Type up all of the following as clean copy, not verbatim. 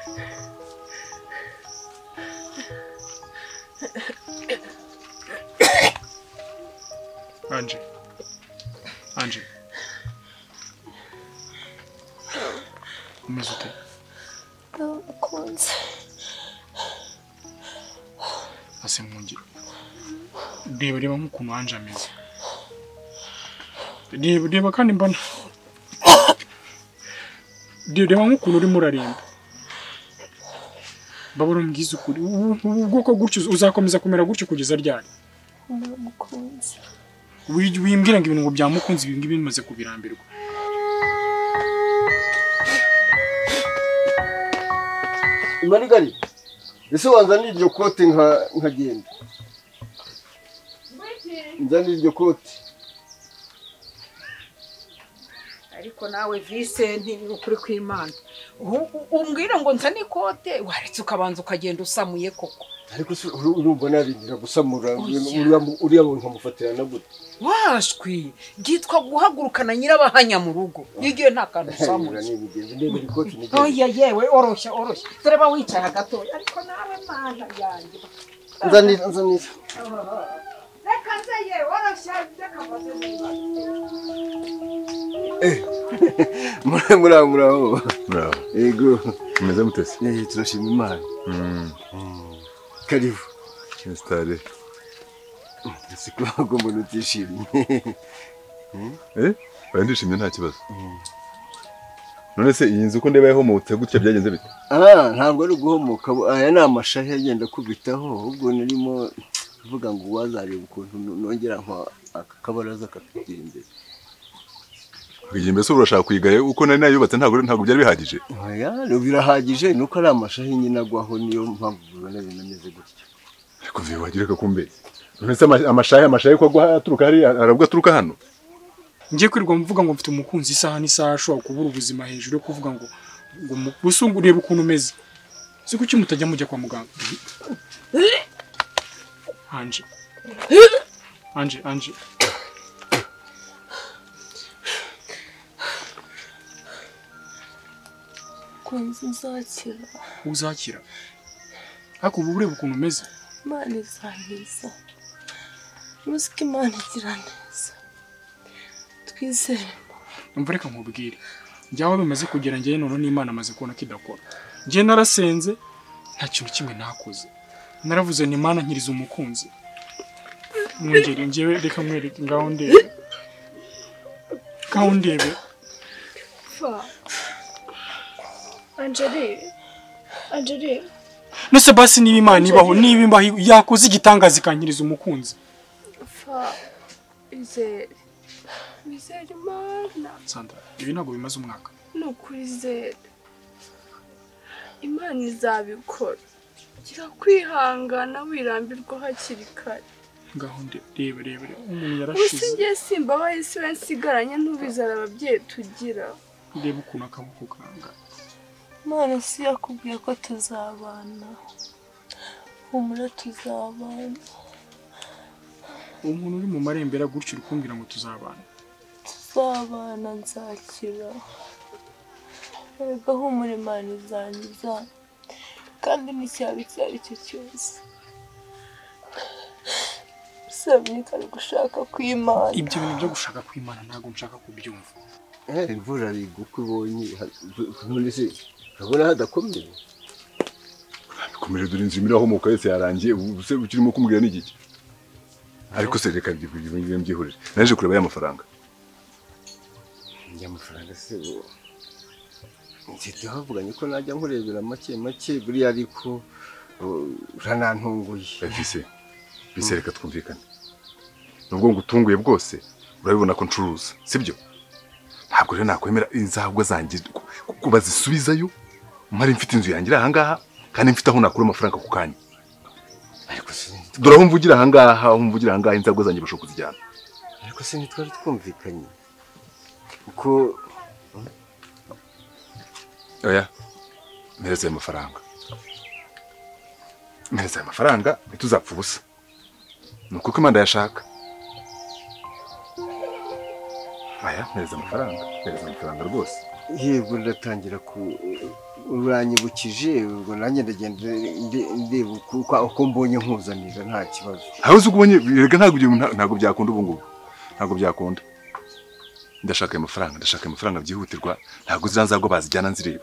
Angie. Umeze ute? Nakunze. Ase mungi. Reba nk'ukuntu Angie ameze. Reba kandi mbona. Reba nk'ukuntu urimo urarimba. Babura mbwiza ukuri. Ubwoko gutyo uzakomeza kumera gutyo kugeza ryari? Namukunze. Wimbwira ngo ibintu ngo byamukunze ibi ngibi bimaze kubirambirwa. Marigari, ese wanzanira iryo kote nkagenda. Nzanira iryo kote. Ariko nawe Vincent ukuri kw'Imana. Umbwira ngo nzane ikote waretse ukabanza ukagenda usamuye koko. Ariko urumva narindira gusamura uriya muntu nkamufatira na gute. Washwi gitwa guhagurukana nyirabahanya mu rugo. Yigiye nta kantu usamura. Oya yewe oroshya. Tureba wicaye hagato. Ariko nawe mana yanjye. Nzanira. Reka nze yewe oroshya ndakabaze niba. Muraho. Ego. Umeze mutese? Turashima Imana. Karibu. Installe. Siko mbona utishimye. Ndishimye nta kibazo. None se iyi nzu uko ndeba yahomotse gutya byagenze bite? Ntabwo ari guhomoka. Aya ni amashahi agenda kubitaho. Ubwo narimo vuga ngo wazareba ukuntu nongera nka akabaraza kakugera imbere. Kugira mbese urashaka kwigaye uko nari nayubatse ntabwo byari bihagije. Birahagije nuko ari amashahi nyine agwaho niyo mpamvu ubona binameze gutya. Ariko wagireka kumbe. None se amashahi ko agwa aturuka hari arabwo aturuka hano. Ngiye kwirirwa mvuga ngo mfite umukunzi isaha n'isaha ashobora kubura ubuzima hejuru yo kuvuga ngo busungurire ukuntu umeze. Si kuki mutajya mujya kwa muganga. Angie. Kunzi uzakira. Ariko ubu ureba ukuntu umeze. Imana izankiza. Musiki Imana igira neza. Twizere. Umva reka nkubwire. Njyaho bimaze kugera njye none n'Imana amaze kubona kidakora. Njye narasenze nta kintu kimwe nakoze. Naravuze ni Imana nkiriza umukunzi. Mwongere njyewe reka mwereke ngaho ndebe. Fa. Angeli. Nose basi niba Imana ibaho niba yakoze igitangaza ikankiriza umukunzi. Fa. Izere Imana. Sandra, ibi ntabwo bimaze umwaka. Nukuri izere. Imana izabikora. Gira kwihangana wirambirwa hakiri kare. Ngaho reba umuntu yarashize. Usingiye simba bahise wensigaranye ntubizara ababyeyi tugira. Reba ukuntu akaboko kanga. Imana si yakubwiye ko tuzabana. Humura tuzabana. Umuntu uri mu marembera gutyo urukumbira ngo tuzabana. Tuzabana nzakira. Erega humura Imana izankiza. Kandi n'icyaba icyo ari cyo cyose. Sabnika ari gushaka kw'Imana. Ibyo bintu byo gushaka kw'Imana ntabwo nshaka kubyumva. Imvura ari gukubonye none se urabona hadakomeye. Bikomeje dore inzu imiraho mu kwese yarangiye ubuse ukirimo kumbwira n'igiki. Ariko se reka byihurire. Naje kureba ya mafaranga. Amafaranga se Nzite havuganye ko najya nkurebera make buri ariko uranantunguye. Bise reka twumvikane. Nubwo ngutunguye bwose urabibona ko ncuruza, sibyo? Ntabwo rero nakwemera inzabwa zanjye kuba zisubizayo. Mari mfite inzu yangira aha ngaha kandi mfite aho nakura amafaranga ku kanya. Ariko se dore aho mvugira aha ngaha inzabwa zanjye bashobora kuzijyana. Ariko se nitwari twumvikanye. Uko oya mpereza amafaranga ntituzapfa ubusa. Nuko Imana yashaka. Aya mpereza amafaranga rwose. yego ndatangira uranyibukije ubwo nanjye ndagenda ndeba uko mbonye nkuzanira nta kibazo. Aho uzi ubonye rega ntabwo byakunda ubu ngubu. Ntabwo byakunda. Ndashaka amafaranga byihutirwa ntabwo ziranzagwa bazijyana nzireba.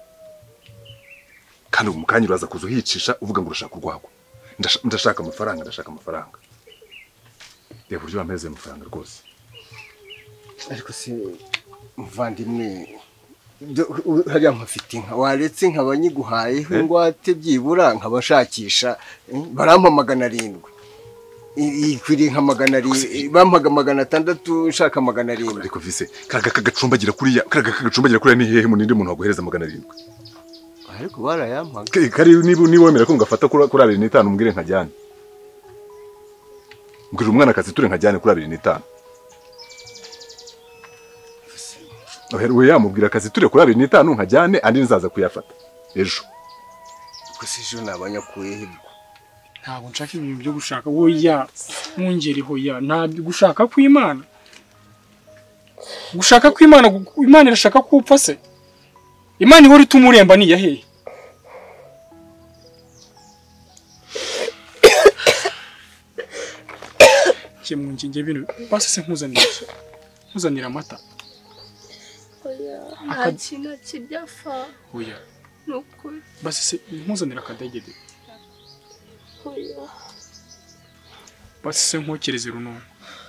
Kandi mu kanya uraza kuza uhicisha uvuga ngo urashaka urwagwa. Ndashaka amafaranga. Reba uburyo wameze amafaranga rwose. Ariko se muvandimwe hariya nkafite inka waretse nkabanyiguhayeho ingwate byibura nkabashakisha barampamagana 7 ikwiriye nka 700 bampaga 600 nshaka 700. Ariko vise kagacumbagira kuriya ni hehe muninde muntu waguhereza 700? Ariko barayampaga kari niwemera ko ngafata kuri 25 umbwire nkajyane. Mbwira umwana akazi ture nkajyane kuri 25. Oherwe yamubwira akazi ture kuri 25 nkajyane andi nzaza kuyafata ejo. Gusa ejo nabanyakuye hebwo. Ntabwo nshaka ibintu byo gushaka woya mungeri hoya ntabyo gushaka kw'Imana. Gushaka kw'Imana Imana irashaka kupfa se. Imana ihora itumuremba ni yahe? Munginge bino basi se nkuzanira amata. Oya nta kintu kibyafa. Oya Nuko basi se nkuzanira akadegede. oya Basi se nkokereze runo.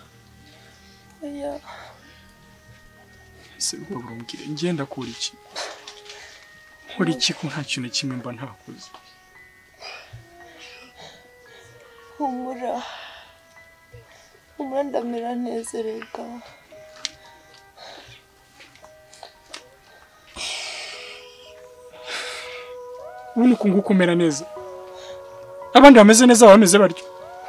oya Se baburumbwire ngenda kuri iki. Kuri iki ko nta kintu kimwe mba ntakoze. humura ndamera neza rega. Ubu kunguko umera neza. Abandi bameze neza bameze baryo.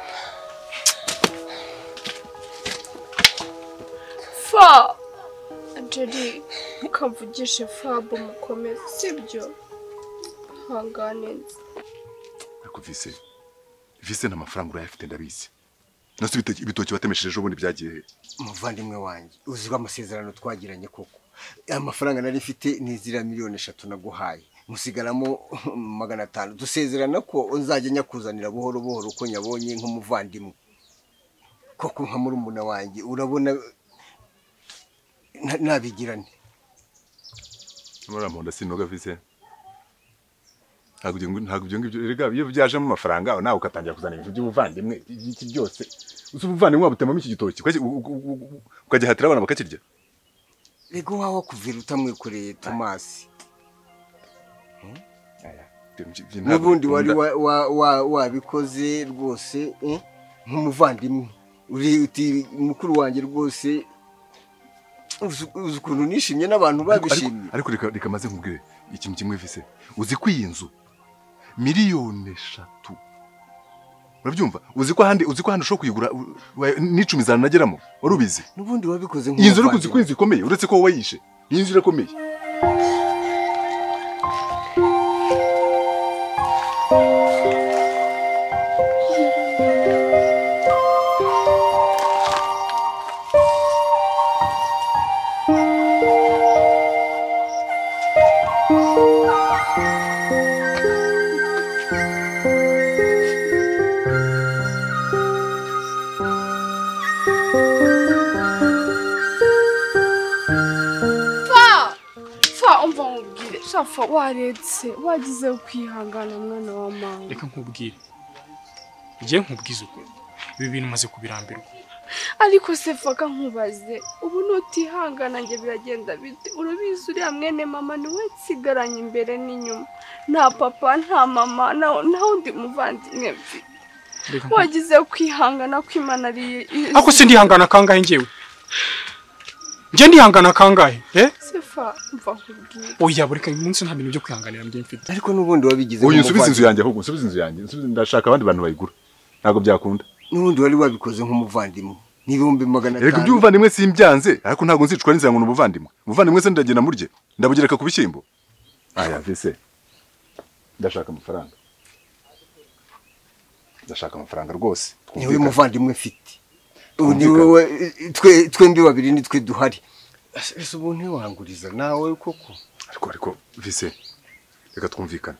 Fa Angeli kavugishe Fabo mukomeze sibyo hanganenze. Ariko vise n'amafaranga urayafite ndabizi. Nose ibitoki batemesheje ubundi byagiye. Muvandimwe wanjye uzwa amasezerano twagiranye koko. Amafaranga nari mfite ni zira 3,000,000 naguhaye. Musigaramo 500. Dusezerana ko uzajya nyakuzanira buhoro uko nyabonye nk'umuvandimwe. Koko nka murumuna wanjye urabona nabigirane. Muramonda sinoga vise. Ntabwo ngibyo rega iyo byaje mu mafaranga nawe ukatangira kuzana ibintu by'ubuvandimwe iki byose. Usubuvandimwe wabutemamo iki gitoki ukagihatira abana bakakirya. Rego wawe kuvira utamwikoreye Thomas. Nubundi wari wabikoze rwose nk'umuvandimwe. Uri uti mukuru wanjye rwose ukuntu nishimye n'abantu babishimye. Ariko reka maze nkubwire ikintu kimwe vise. Uzi ko iyi nzu 3,000,000. Urabyumva? Uzi ko handi ushobora kuyigura n'icumi zanageramo. Warubizi? Nubundi wabikoze nk'umuvandimwe. Iyi nzu rukuzi ko inzu ikomeye uretse ko wayishe. Iyi nzu irakomeye. Shafa waretse wagize kwihangana mwana wa mama. Reka nkubwire. Ngiye nkubwiza uko. Ibi bintu maze kubirambirwa. Ariko se faka nkubaze ubu nutihangana nge biragenda bite? Urabizi uri mwene mama niwe nsigaranye imbere n'inyuma. Nta papa nta mama na undi muvandimwe mfi. Wagize kwihangana kw'Imana ari. Ako se ndihangana kangahe ngewe? Nge ndihangana kangahe? Sefa mva nkubwire. Oya bureka umunsi nta bintu byo kwihanganira mbe mfite. Ariko nubundi wabigize. Uyu nsubiza inzu yanjye ahubwo nsubiza inzu yanjye. Ndashaka abandi bantu bayigura. Ntago byakunda. Nubundi wari wabikoze nk'umuvandimwe. N'ibihumbi 500. Reka by'ubuvandimwe simbyanze ariko ntago nzicwa n'inzira ngo n'ubuvandimwe. Umuvandimwe se ndagenda murye. Ndabugereka ku bishyimbo. Aya vise. Ndashaka amafaranga. Ndashaka amafaranga rwose. Niwe muvandimwe mfite. Ni wowe twembi babiri nitwe duhari. ese ubu ntiwanguriza nawe koko ariko vise reka twumvikane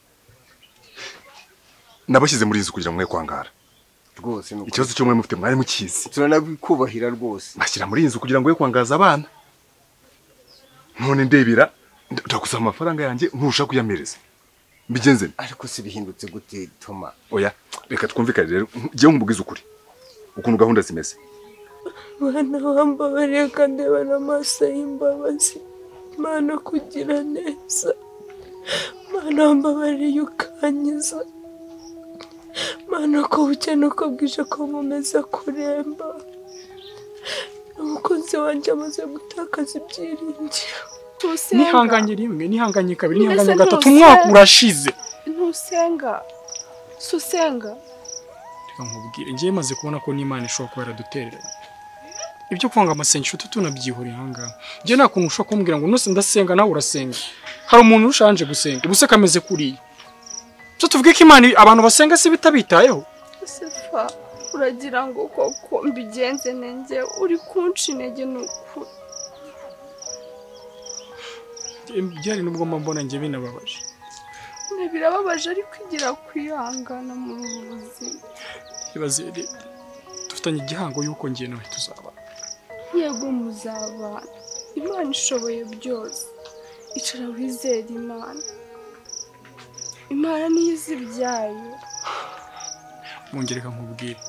nabashyize muri inzu kugira mwe kwangara rwose ikibazo cyo mwe mufite mwari mukizi turanabikubahira rwose bashyira muri inzu kugira ngo we kwangaza abana none ndebera ndagusaba amafaranga yanjye ntushaka kuyamereza mbigenze ariko se bihindutse gute Toma oya reka twumvikane rero giye nkumugize ukuri ukuntu gahunda zimeze Mana wambabariye kandi bana amaso y'imbabazi Mana kugira neza Mana wambabariye ukanyiza Mana ko bukene uko bwije ko mumeze kuremba umukunzi wanjye amaze gutakaza ibyiringiro nihanganye rimwe nihanganye kabiri nihanganye gatatu umwaka urashize ntusenga susenga reka nkubwire ngiye maze kubona ko n'Imana ishobora kuba yaradutereranye ibyo kwanga amasengesho tunabyihuriye ahangaha ngiye nta kuntu ushobora kumbwira ngo nose ndasenga nawe urasenga hari umuntu urushanje gusenga ubuse kameze kuriya cyo tuvuge ko Imana abantu basenga si bitabitayeho Sefa uragira ngo koko mbigenze nenge uri kunca intege n'ukuri byari nubwo mbona ngiye binababaje birababaje ariko igira kwihangana muri ubu buzima ibaze dufitanye igihango yuko ngiye nawe tuzaba yego muzabana Imana ishoboye byose icara wizere Imana niyo izi ibyayo mungereka nkubwire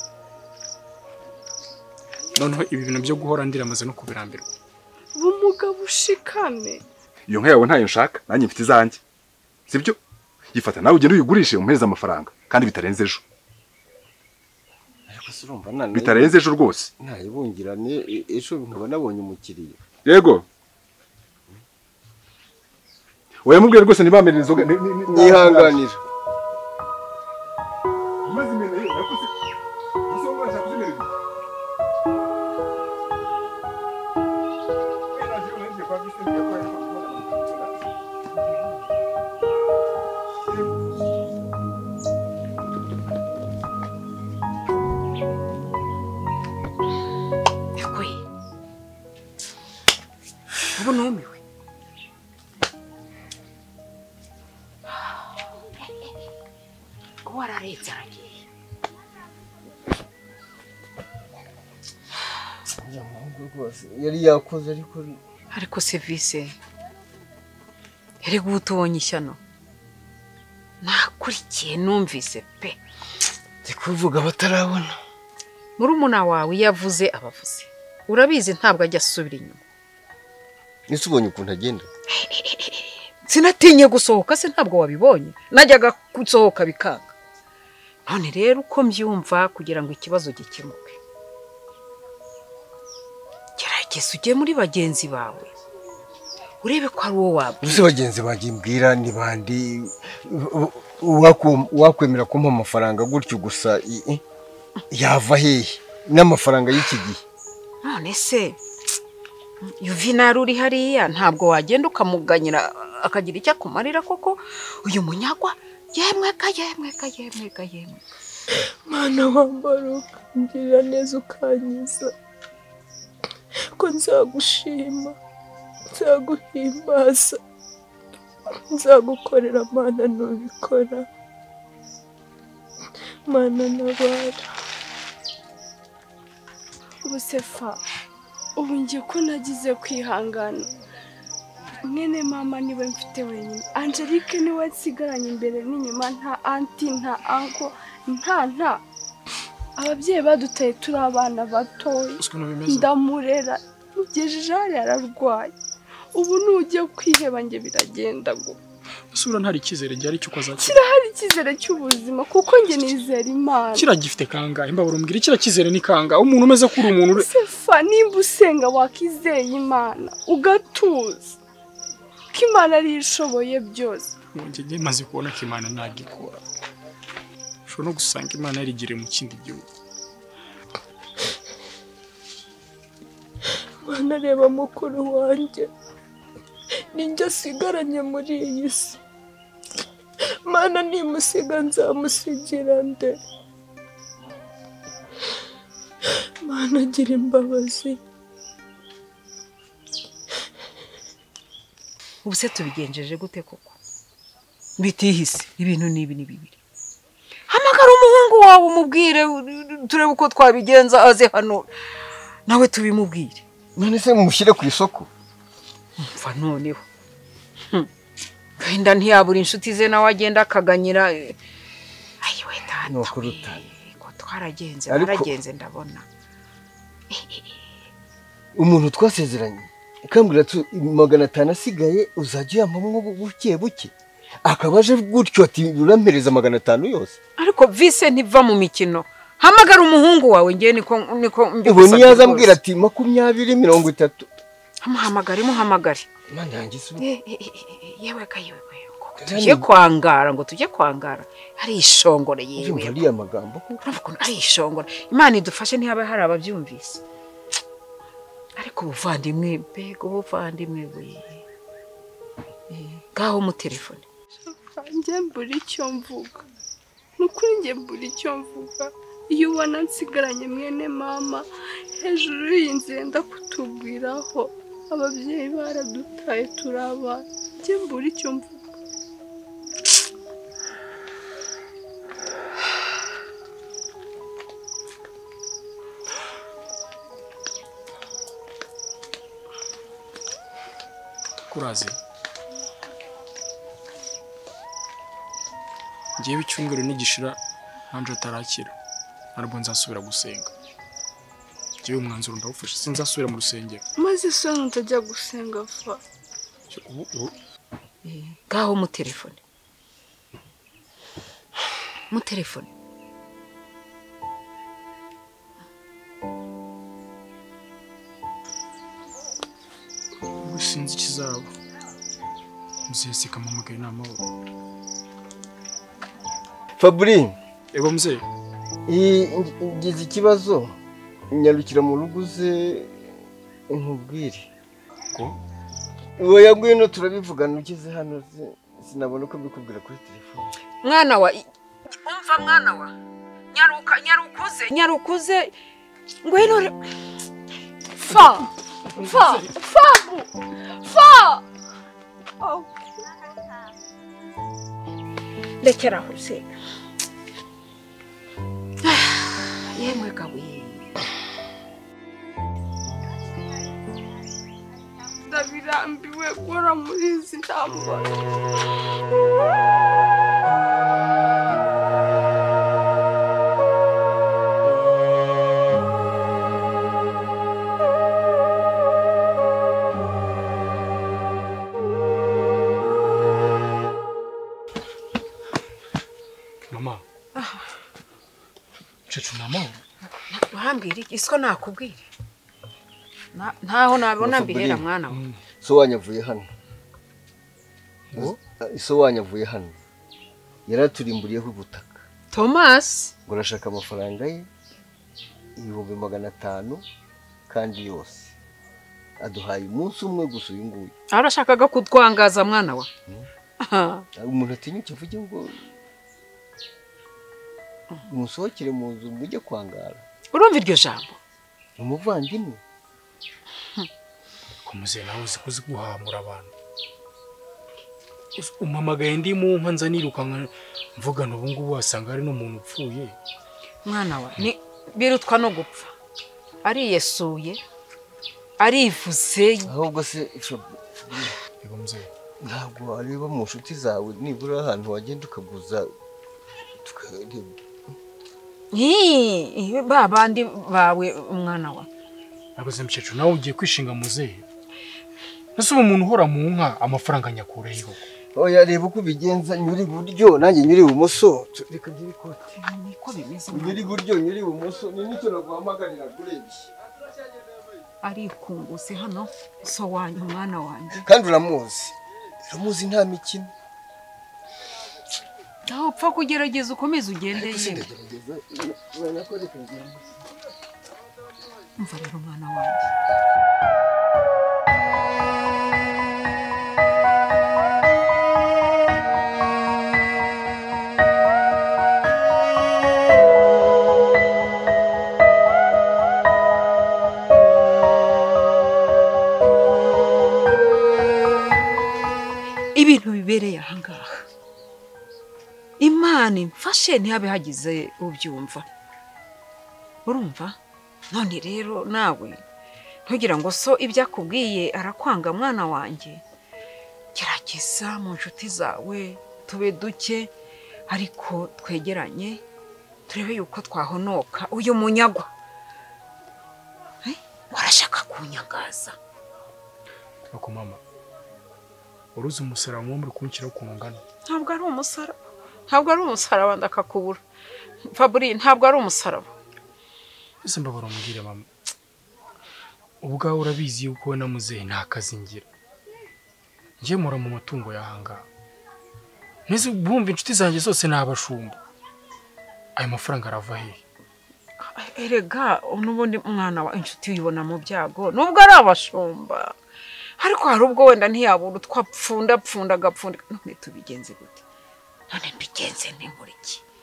noneho ibi bintu byo guhora ndiramaze no kubirambirwa bumugabo ushikame iyo nka yawe ntayo nshaka nanjye mfite izanjye sibyo yifata nawe ugende uyigurishe umpereza amafaranga kandi bitarenze ejo ariko se urumva nane bitarenze ejo rwose ntayibungirane ejo nkaba nabonye umukiriya yego oya mubwire rwose ntibamenye inzoga nihanganira ubu numiwe wararetse aragiye yari yakoze ariko service erega ubu tubonye ishyano nakurikiye numvise pe kuvuga batarabona murumuna wawe yavuze abavuze urabizi ntabwo ajya asubira inyuma nisubonye ukuntu agenda sinatinye gusohoka se ntabwo wabibonye najyaga gusohoka bikanga none rero uko mbyumva kugira ngo ikibazo gikemuke gerageza ujye muri bagenzi bawe urebe ko ari wowe wabwira uzi bagenzi bagimbwira ni bandi wakwemera kumpa amafaranga gutyo gusa yava hehe n'amafaranga y'iki gihe none se Yuvinari uri hariya ntabwo wagenda ukamuganyira akagira icyo akumarira koko uyu munyagwa yemwe Mana wambaruka ngirira neza ukanyiza ko nzagushima nzaguhimbaza nzagukorera Mana nubikora Mana nabara Sefa ubu ngiye ko nagize kwihangana mwene mama niwe mfite wenyine Angelique niwe nsigaranye imbere n'inyuma nta anti nta anko nta ababyeyi badutaye turi abana batoya ndamurera mugejeje hari ararwaye ubu nujye kwiheba nge biragenda ngo sura ntari ikizere njye ari cyo kwazakira kirahari ikizere cy'ubuzima kuko nge nizera Imana kiragifite kangahe mbabura umbwira kirakizere ni kangahe umuntu umeze kuri umuntu Sefa nimba usenga wakizeye Imana ugatuza ko Imana ari ishoboye byose njye maze kubona ko Imana ntagikora ushobora no gusanga Imana yarigiriye mu kindi gihugu Mana reba mukuru wanjye ninjye asigaranye muri iyi si Mana nimusiga nzamusigira nde Mana gira imbabazi ubu se tubigenjeje gute koko bitihise ibintu nibi ni bibiri hamagara umuhungu wawe umubwire turebe uko twabigenza aze hano nawe tubimubwire none se mushyire ku isoko mva noneho wenda ntiyabura inshuti ze nawe agenda akaganyira ayiwe data no kuruta ko twaragenze ndabona umuntu twasezeranye ikambwira ati 500 asigaye uzajya yampamwe buke buke akabaje gutyo ati urampereza 500 yose ariko vise ntiva mu mikino hamagara umuhungu wawe ngiye niko ubu niyaza ambwira ati 20 30 muhamagare Imana yanjye yewe kayiwe tujye kwangara hari ishongore yewe ari amagambo uravuga ari ishongore Imana idufashe ntihaba hari ababyumvise ariko ubuvandimwe mbega ubuvandimwe we gaho mu telefone njye mbura icyo mvuga nukuri njye mbura icyo mvuga iyo ubona nsigaranye mwene mama hejuru y'inzu yenda kutubwiraho ababyeyi baradutaye turaba njye mbura icyo mvuga kurazi ngiye icyumweru n'igishira nanje atarakira ariko nzasubira gusenga ngiye umwanzuro ndawufashe sinzasubira mu rusengero maze so ntajya gusenga fa gaho mu telefone sinzi ikizaba muzeseka mamagaye n'amahoro Fabri ego mzee ngize ikibazo nyarukira mu rugo uze nkubwire ko oya ngwino turabivugana ugeze hano sinabona uko mbikubwira kuri telefone mwana wa umva mwana wa nyarukuze ngwino fa lekera hose yemwe gabuye ndabirambiwe gora muri izi ntambara Wambwira iki siko nakubwira ntaho nabona mbihera mwana we so wanyavuye hano so wanyavuye hano yaratulimburiyeho ubutaka Thomas ngo arashaka amafaranga ye 500 kandi yose aduhaye umunsi umwe gusa uyu nguyu arashakaga kutwangaza mwana wa umuntu atinyuke uvuge ngo musohokere mu nzu mujye kwangara urumva iryo jambo umuvandimwe kumuze nawe uzi guhamura abantu umamagaye ndi mu nka nza nirukanka mvugana ubu ngubu wasanga hari n'umuntu upfuye mwana wa ni birutwa no gupfa ari yesuye arivuze ahubwo se yego mzee ntabwo areba mu nshuti zawe nibura ahantu wagenda ukaguza tukareba babandi bawe umwana wa nakoze mcece nawe ugiye kwishinga muzehe nase umuntu uhora mu nka amafaranga nyakure yiho oya reba uko bigenza nyuri buryo nanjye nyuri bumoso reka ngire ikoti niko bimeze nyuri buryo nyuri bumoso ni nicyo naguhamagarira kurebye ari kunguse hano so wanyu umwana wanjye kandi uramuzi nta mikino aho pfa kugerageza ukomeze ugende yewe umva rero umwana wanjye imana imfashe ntihabe hagize ubyumva urumva none rero nawe ntugira ngo so ibyo akubwiye arakwanga mwana wanjye gerageza mu nshuti zawe tube duke ariko twegeranye turebe yuko twahonoka uyu munyagwa warashaka kunyagaza ako mama uruzi umusaraba wo muri kunshyiraho ukuntu ungana ntabwo ari umusaraba ndakakubura Fabri ntabwo ari umusaraba ese mbabara umbwire mama ubwawe urabizi yuko we na muzehe nta kazi ngira njye mura mu matungo yahanga nese bumva inshuti zanjye zose nabashumba ayo mafaranga arava hehe erega n'ubundi mwana wa inshuti uyibona mu byago nubwo ari abashumba ariko hari ubwo wenda ntiyabura utwapfunda agapfunda none tubigenze gute none mbigenze nte muri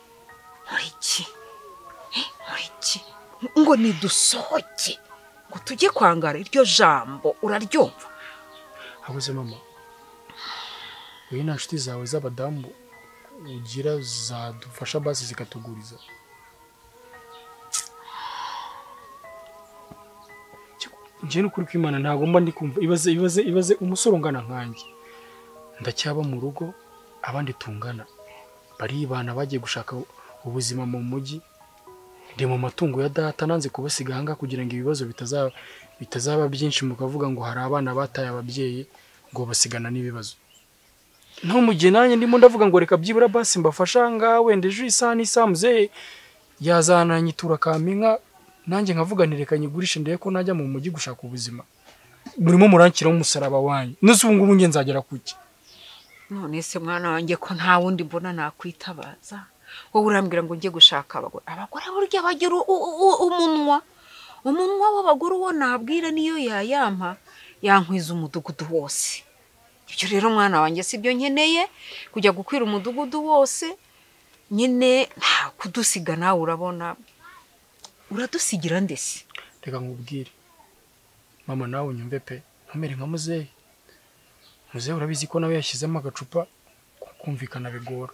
iki ngo nidusohoke ngo tujye kwangara iryo jambo uraryumva habuze mama we na nshuti zawe z'abadamu ugira zadufasha basi zikatuguriza njye n'ukuri kw'Imana ntabwo mba ndi kumva ibaze umusore ungana nkanjye ndacyaba mu rugo abandi tungana baribana bagiye gushaka ubuzima mu mujyi ndi mu matungo ya data nanze kubasiga hanga kugira ngo ibibazo bitazaba byinshi mukavuga ngo hari abana bataye ababyeyi ngo basigana n'ibibazo no mu gihe nanjye ndimo ndavuga ngo reka byibura basi mbafasha nga wenda ejo isaha n'isaha muzehe yazananyitura kaminka nanjye nkavuga ntireka nyigurishe ndeye ko najya mu mujyi gushaka ubuzima burimo murankiraho umusaraba wanyu nose ubu ngubu nge nzagera kuki none se mwana wanjye ko nta wundi mbona nakwitabaza wowe urambwira ngo njye gushaka abagore burya bagira umunwa w'abagore uwo nabwira niyo yayampa yankwiza umudugudu wose ibyo rero mwana wanjye sibyo nkeneye kujya gukwira umudugudu wose nyine nta kudusiga nawe urabona uradusigira ndese reka nkubwire mama nawe unyumve pe ntumere nka muzehe urabizi ko nawe yashyizemo agacupa kumvikana bigora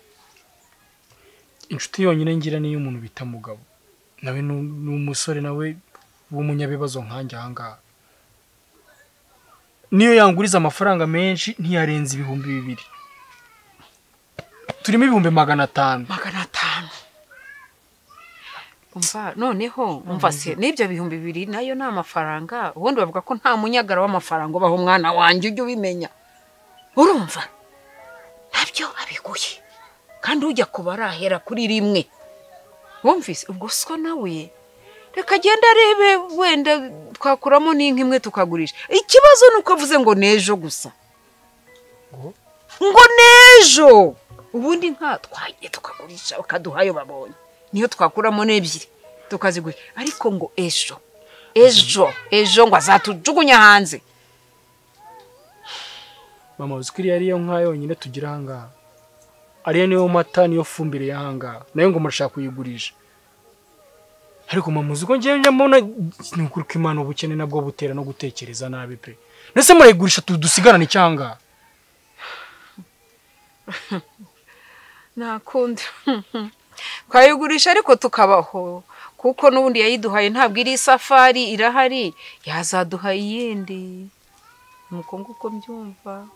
inshuti yonyine ngira niyo umuntu bita mugabo nawe ni umusore nawe w'umunyabibazo nkanjye ahangaha niyo yanguriza amafaranga menshi ntiyarenze 200 turimo 500 umva noneho umva se n'ibyo 200 nayo nta mafaranga ubundi bavuga ko nta munyagara w'amafaranga ubaho mwana wanjye ujye ubimenya urumva ntabyo abiguye kandi ujya kubarahera kuri rimwe wumvise ubwo so nawe reka genda arebe wenda twakuramo n'inka imwe tukagurisha ikibazo nuko avuze ngo nejo gusa ngo nejo ubundi nka twagiye tukagurisha bakaduhayo babonye niyo twakuramo n'ebyiri tukazigurisha ariko ngo ejo ngo azatujugunya hanze mama uzikiriye ariyo nka yonyine tugira hangaha ariyo niyo mata niyo fumbire y'ahangaha nayo ngo murashaka kuyigurisha ariko mama uzi ko ngiye mbona ni ukuri ko Imana ubukene nabwo butera no gutekereza nabi pe nese murayigurisha tudusigarana icyanga nakundi twayigurisha ariko tukabaho kuko n'ubundi yayiduhaye ntabwo iri safari irahari yazaduha iyindi nuko nguko mbyumva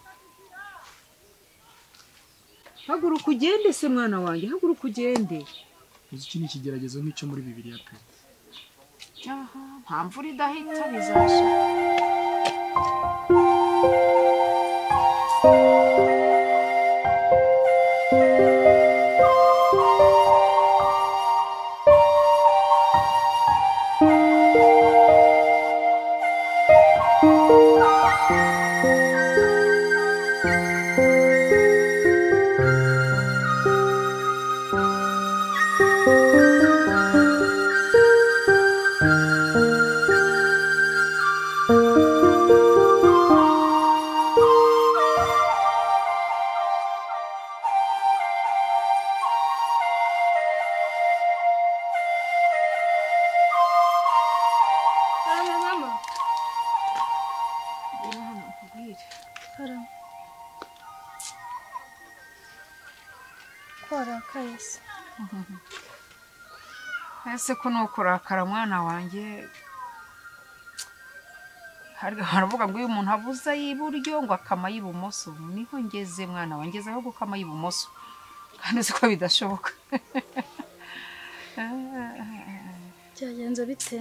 haguruka ugende se mwana wanjye haguruka ugende iki ni ikigeragezo nk'icyo muri Bibiliya pe nta mvura idahita bizasha ko warakaye se. ese ko nukurakara mwana wanjye haravuga ngo iyo umuntu abuza y'iburyo ngo akama y'ibumoso niho ngeze mwana wanjye aho gukama y'ibumoso kandi uzi ko bidashoboka byagenze bite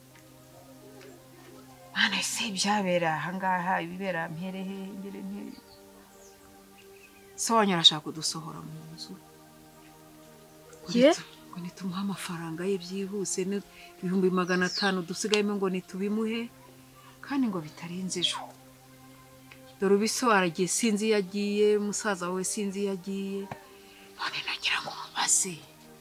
mwana ese byabera ahangaha ibibera mperehe imbere mpere Sonya arashaka kudusohora mu nzu. Ye? Ngo nitumuha amafaranga ye byihuse n'ibihumbi 500 dusigayemo ngo nitubimuhe kandi ngo bitarenze ejo. Dore biso aragiye sinzi yagiye musaza we sinzi yagiye. None nagira ngo base.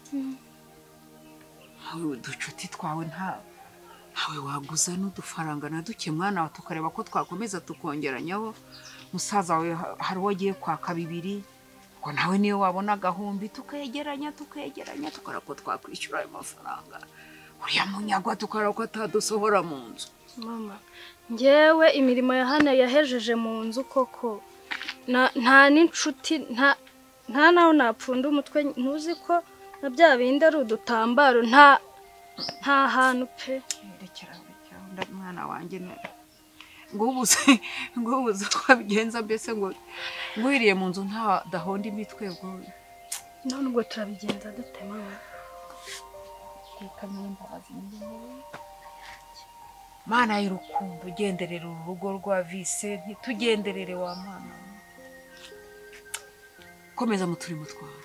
Hawe ducuti twawe ntawe waguza n'udufaranga na duke mwana tukareba ko twakomeza tukongeranyaho. Musaza we hari wagiye kwaka 2 ngo nawe niyo wabona gahumbi tukegeranya tukarako twakwishyura ayo mafaranga uriya munyagwa tukarako atadusohora mu nzu. Mama ngewe imirimo ya hano yahejeje mu nzu koko nta n'inshuti nta naho napfunda umutwe ntuzi ko na bya bindi ari udutambaro nta hantu pe rekera mwana wanjye ngubuze kwabigenza mbese ngo ngwiriye mu nzu nta dahonda imitwe ngo none ubwo turabigenza dute mama mana y'urukundo ugenderera urugo rwa vise ntitugenderere wa mana komeza mu turimo twawe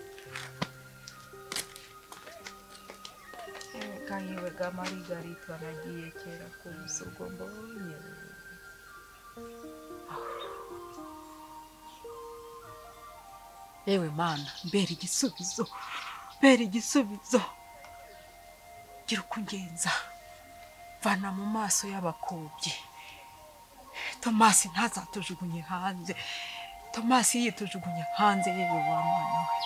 yewe ga Margarita nagiye kera ku musogo mbonye yewe mana mbere igisubizo gira ukungenza vana mu maso y'abakobyi Tomasi ntazatujugunye hanze Tomasi yitujugunye hanze yewe wa mana we